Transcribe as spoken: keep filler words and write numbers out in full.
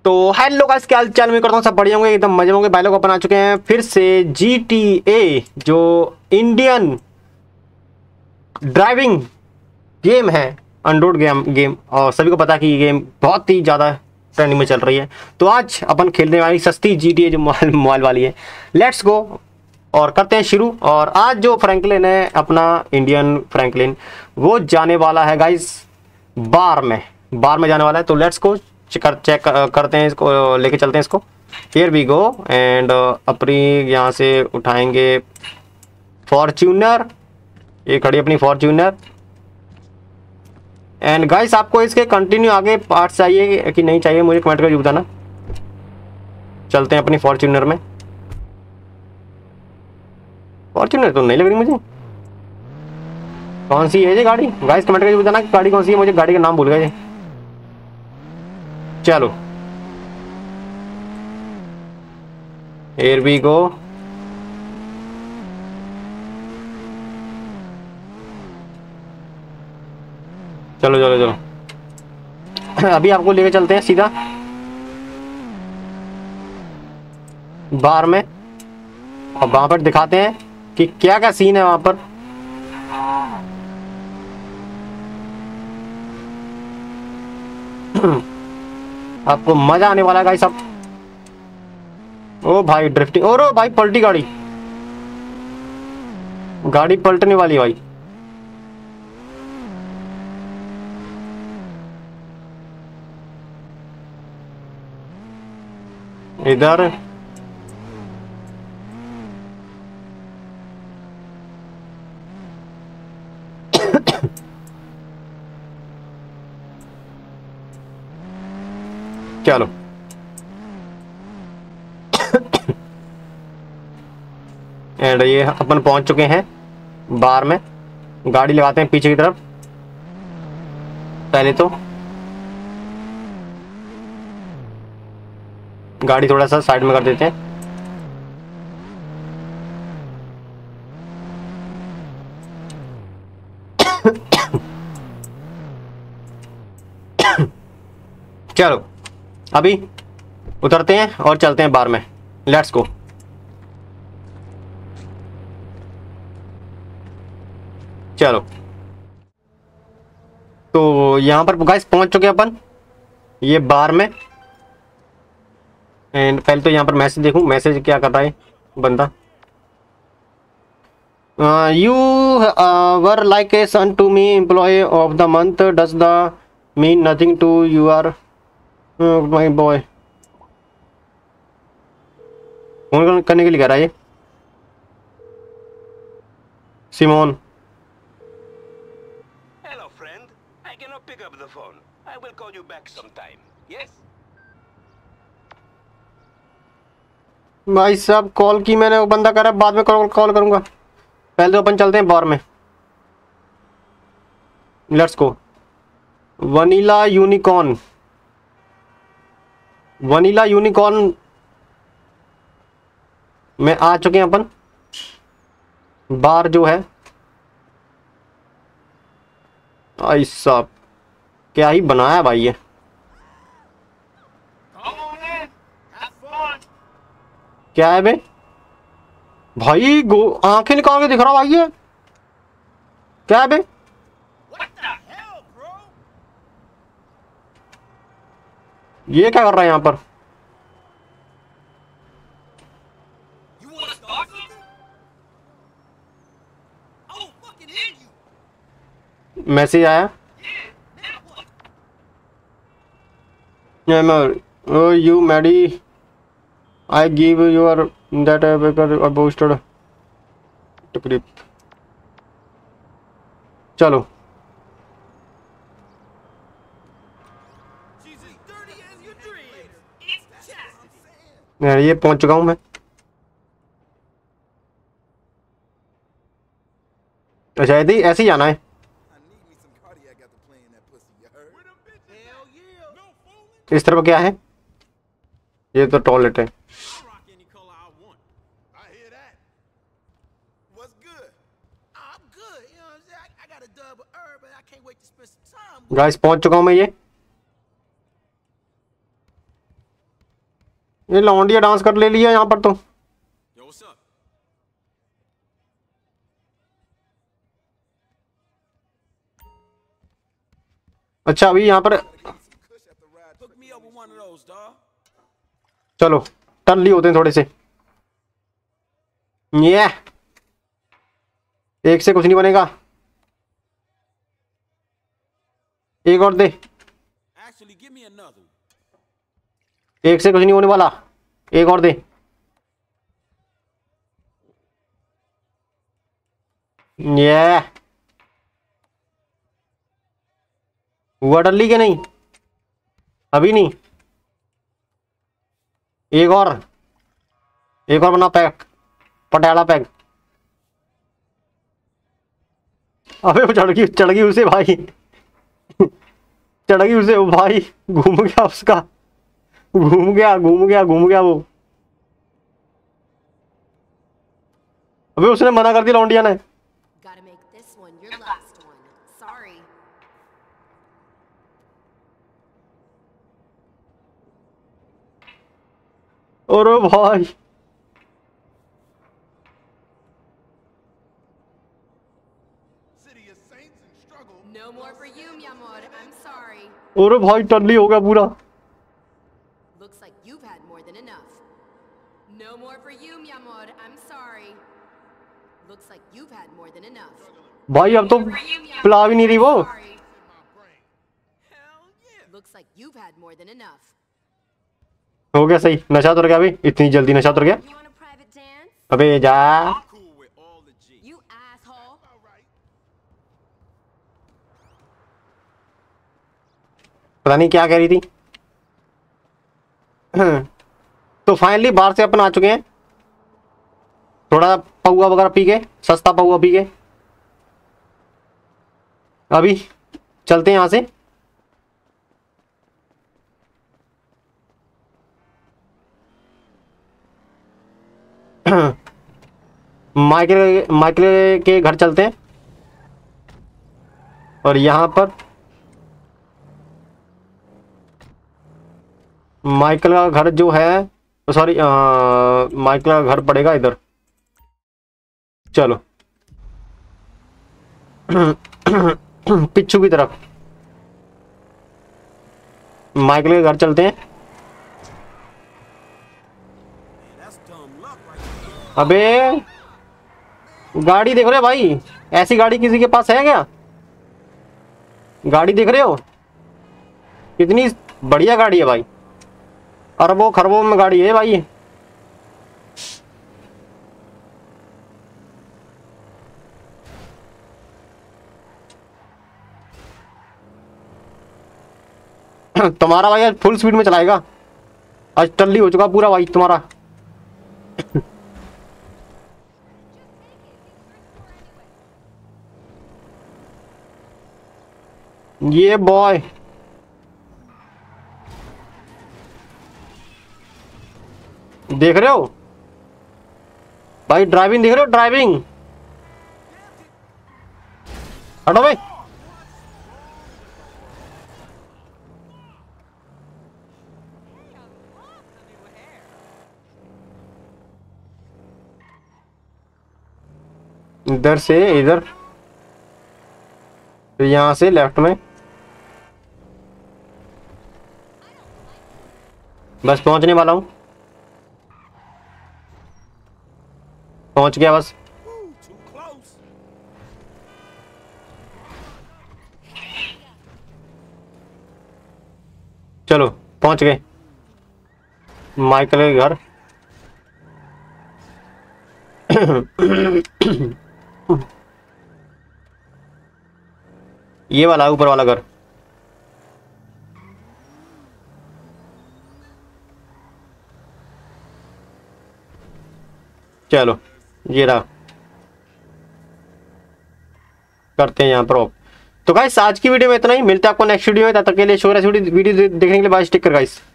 तो hello guys, क्या हाल चाल। मैं करता हूँ सब बढ़िया होंगे, एकदम मजे होंगे। भाई लोग अपन आ चुके हैं फिर से जी टी ए, जो इंडियन ड्राइविंग गेम है, अनरोड गेम गेम और सभी को पता है कि ये गेम बहुत ही ज़्यादा ट्रेंडिंग में चल रही है। तो आज अपन खेलने वाली सस्ती जी टी ए जो मोबाइल मोबाइल वाली है। लेट्स गो और करते हैं शुरू। और आज जो फ्रैंकलिन है, अपना इंडियन फ्रैंकलिन, वो जाने वाला है गाइस बार में बार में जाने वाला है। तो लेट्स गो कर चेक करते हैं इसको, लेके चलते हैं इसको। हियर वी गो एंड अपनी यहाँ से उठाएंगे फॉर्च्यूनर। ये खड़ी अपनी फॉर्च्यूनर। एंड गाइस, आपको इसके कंटिन्यू आगे पार्ट्स चाहिए कि नहीं चाहिए, मुझे कमेंट करके बताना। चलते हैं अपनी फॉर्च्यूनर में। फॉर्च्यूनर तो नहीं लग रही मुझे। कौन सी है ये गाड़ी गाइस, कमेंट करके बताना कि गाड़ी कौन सी है। मुझे गाड़ी का नाम भूल गया। चलो here we go। चलो चलो चलो अभी आपको लेके चलते हैं सीधा बार में, और वहां पर दिखाते हैं कि क्या क्या सीन है वहां पर। आपको मजा आने वाला है गाइस। सब ओ भाई ड्रिफ्टिंग, और ओ भाई पलटी गाड़ी गाड़ी पलटने वाली भाई। इधर चलो एंड ये अपन पहुंच चुके हैं बार में। गाड़ी लगाते हैं पीछे की तरफ। पहले तो गाड़ी थोड़ा सा साइड में कर देते हैं। चलो अभी उतरते हैं और चलते हैं बार में। Let's go. चलो तो यहाँ पर गाइस पहुंच चुके हैं अपन ये बार में। एंड पहले तो यहाँ पर मैसेज देखूं, मैसेज क्या कर रहा है बंदा। You were like a son to me, employee of the month, does the mean nothing to you are my boy. Phone करने के लिए कह रहा है ये Simon. Hello, friend. I cannot pick up the phone. I will call you back sometime. Yes? भाई साहब call की मैंने, वो बंदा कह रहा है बाद में कॉल कॉल करूंगा। पहले तो अपन चलते हैं बार में। Let's go. Vanilla unicorn, vanilla unicorn में आ चुके हैं अपन। बार जो है भाई साहब क्या ही बनाया भाई ये। क्या है बे भाई, गो आंखें निकाल के दिख रहा भाई ये। क्या है बे, ये क्या कर रहा है यहाँ पर। मैसेज आया, you Maddy I give your that boosted तकरीब। चलो ये पहुंच चुका हूं मैं। अच्छा ऐसे ही जाना है, इस तरफ क्या है। ये तो टॉयलेट है। गाइस पहुंच चुका हूं मैं ये। ये लौंडिया डांस कर ले लिया यहाँ पर तो। Yo, what's up? अच्छा अभी यहाँ पर Hook me up with one of those, dawg. चलो टन ली होते हैं थोड़े से। ये एक से कुछ नहीं बनेगा, एक और दे। Actually, give me another. एक से कुछ नहीं होने वाला, एक और दे। ये हुआ डल्ली के नहीं, अभी नहीं। एक और, एक और बना पैक, पटियाला पैक। अबे वो चढ़ गई, चढ़ गई उसे भाई, चढ़ गई उसे वो भाई, घूम गया उसका, घूम गया घूम गया घूम गया वो। अबे उसने मना कर दिया लौंडिया ने। Gotta make this one your last one. Sorry. अरे भाई City of saints and struggle. No more for you, mi amor. I'm sorry. अरे भाई टल्ली हो गया पूरा। Looks like you've had more than enough. No more for you, mi amor. I'm sorry. Looks like you've had more than enough. भाई अब तो For you, mi amor. पिला भी नहीं रही वो। Sorry. Hell yeah. Looks like you've had more than enough. हो गया सही, नशा उतर गया अभी, इतनी जल्दी नशा उतर गया। You want a private dance? अबे जा, Cool with all the G. You asshole. पता नहीं क्या कह रही थी। तो फाइनली बाहर से अपन आ चुके हैं, थोड़ा पौआ वगैरह पी के, सस्ता पौआ पी के अभी चलते हैं यहाँ से। माइकल माइकल के घर चलते हैं और यहाँ पर माइकल का घर जो है, सॉरी माइकल का घर पड़ेगा इधर। चलो पिच्चू की तरफ माइकल के घर चलते हैं। That's dumb luck right there. अबे गाड़ी देख रहे हो भाई, ऐसी गाड़ी किसी के पास है क्या? गाड़ी देख रहे हो कितनी बढ़िया गाड़ी है भाई, अरबों खरबों में गाड़ी है भाई। तुम्हारा भाई आज फुल स्पीड में चलाएगा, आज टल्ली हो चुका पूरा भाई तुम्हारा। ये बॉय देख रहे हो भाई, ड्राइविंग देख रहे हो, ड्राइविंग। हटो भाई, इधर से इधर, तो यहां से लेफ्ट में, बस पहुंचने वाला हूं, पहुंच गया बस। Ooh, too close. चलो पहुंच गए माइकल के घर। ये वाला ऊपर वाला घर। चलो ये रहा, करते हैं यहाँ पर ऑफ। तो गाइस आज की वीडियो में इतना ही, मिलते हैं आपको नेक्स्ट वीडियो में, तब तक के लिए शुक्रिया वीडियो देखने के लिए। Bye, take care guys.